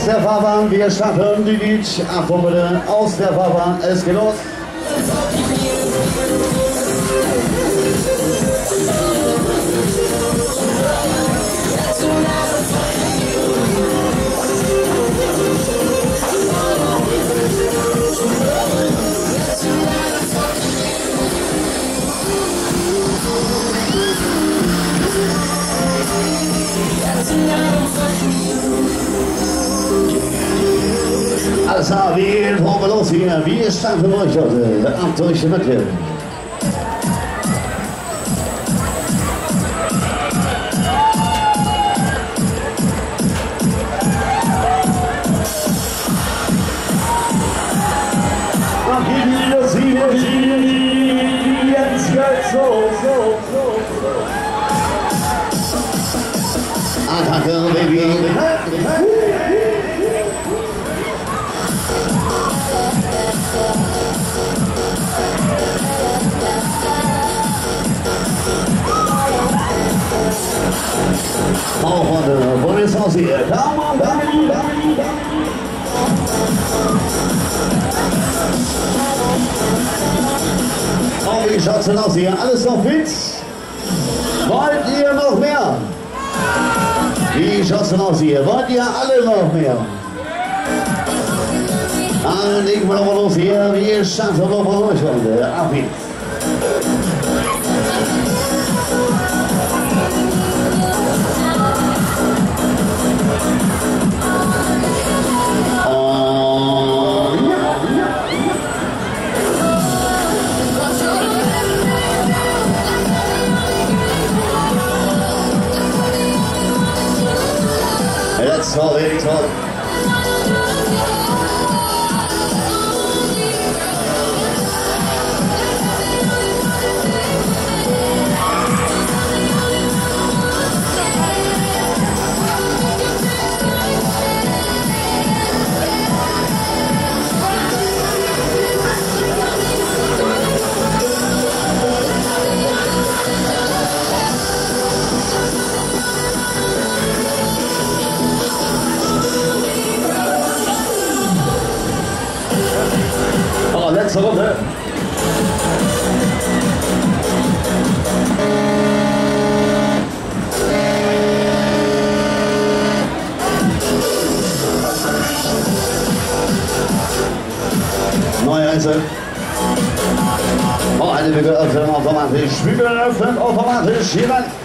der Fahrbahn, wir starten die Lied. Achtung bitte, aus der Fahrbahn, es geht los. Alles klar, wir fahren los hier. Wir starten euch heute ab durch die Mitte. Ab in das hier, jetzt geht's so. Attacke, Baby. Auch von der Polizei hier. Come on, oh, wie schaut's denn aus hier? Alles noch fit? Wollt ihr noch mehr? Wie schaut's denn aus hier? Wollt ihr alle noch mehr? Dann legen wir nochmal los hier. Wir starten nochmal euch heute. Ab geht's. Let's go, let's go. Letzte Runde. Neue Einzel. Oh, eine Bügel öffnen automatisch. Bügel öffnen automatisch. Hier rein.